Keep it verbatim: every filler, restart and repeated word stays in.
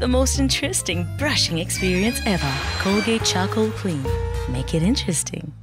the most interesting brushing experience ever. Colgate Charcoal Clean. Make it interesting.